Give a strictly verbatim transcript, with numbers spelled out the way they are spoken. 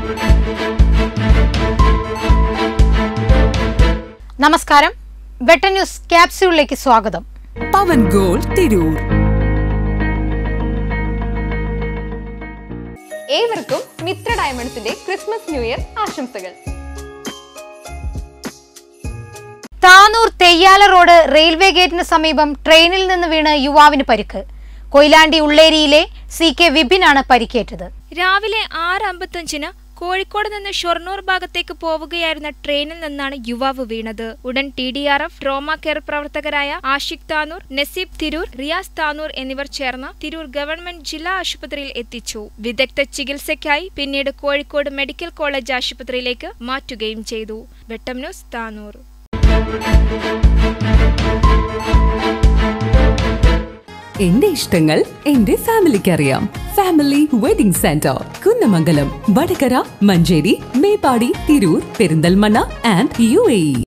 നമസ്കാരം, വെട്ടൻ ന്യൂസ് ക്യാപ്സ്യൂളിലേക്ക് സ്വാഗതം. പവൻ ഗോൾഡ് തിരൂർ. ഏവർക്കും മിത്ര ഡയമണ്ട്സിന്റെ ക്രിസ്മസ് ന്യൂ ഇയർ ആശംസകൾ. താനൂർ തെയ്യാല റോഡ് റെയിൽവേ ഗേറ്റിന് സമീപം ട്രെയിനിൽ നിന്ന് വീണ് യുവാവിന് പരിക്ക്. കൊയിലാണ്ടി ഉള്ളേരിയിലെ സി കെ വിപിനാണ് പരിക്കേറ്റത്. രാവിലെ ആറ് അമ്പത്തഞ്ചിന് കോഴിക്കോട് നിന്ന് ഷൊർണൂർ ഭാഗത്തേക്ക് പോവുകയായിരുന്ന ട്രെയിനിൽ നിന്നാണ് യുവാവ് വീണത്. ഉടൻ T D R F trauma care പ്രവർത്തകരായ ആഷിഖ് താനൂർ, നസീബ് തിരൂർ, റിയാസ് താനൂർ എന്നിവർ ചേർന്ന് തിരൂർ ഗവൺമെന്റ് ജില്ലാ ആശുപത്രിയിൽ എത്തിച്ചു. വിദഗ്ധ ചികിത്സയ്ക്കായി പിന്നീട് കോഴിക്കോട് മെഡിക്കൽ കോളേജ് ആശുപത്രിയിലേക്ക് മാറ്റുകയും ചെയ്തു. വെട്ടം ന്യൂസ്, താനൂർ. എന്റെ ഇഷ്ടങ്ങൾ എന്റെ ഫാമിലിക്ക് അറിയാം. Family wedding centre, Kunnamangalam, Vadakara, Manjeri, Meppadi, Tirur, Perinthalmanna and U A E.